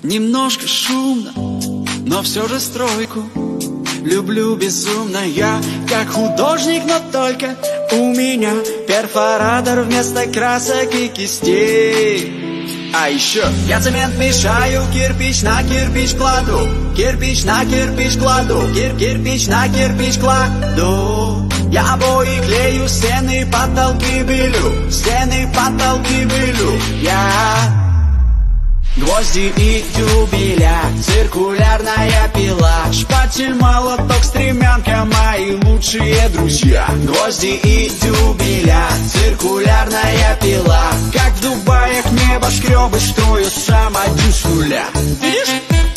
Немножко шумно, но все же стройку люблю безумно я, как художник, но только у меня перфоратор вместо красок и кистей. А еще я цемент мешаю, кирпич на кирпич кладу, кирпич на кирпич кладу, кирпич на кирпич кладу. Я обои клею, стены, потолки белю, стены, потолки белю. Я гвозди и дюбеля, циркулярная пила, шпатель, молоток, стремянка, мои лучшие друзья. Гвозди и дюбеля, циркулярная пила, как в Дубае небоскребы строю сам один с нуля. Видишь?